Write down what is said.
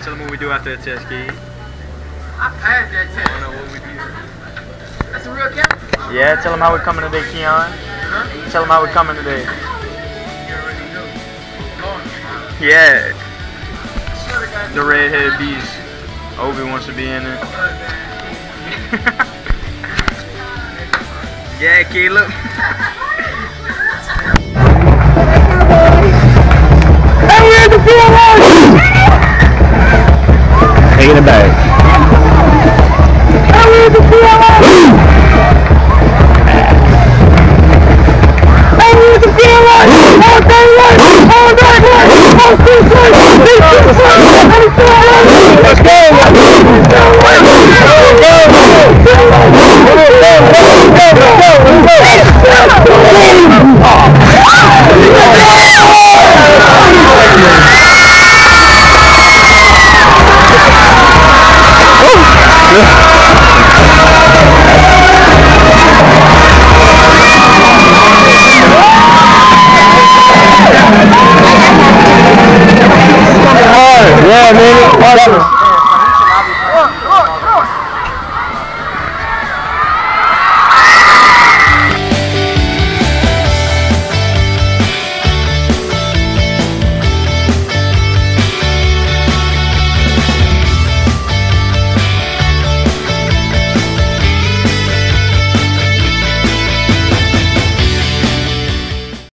Tell them what we do after the test, kid. I passed that test. I don't know what we do. That's a real camera? Yeah, tell them how we're coming today, Keon. Huh? Tell them how we're coming today. You already know. Oh. Yeah. The redheaded beast. Obi wants to be in it. Yeah, Caleb. And we're in the field. Taking it back. And we're in the field.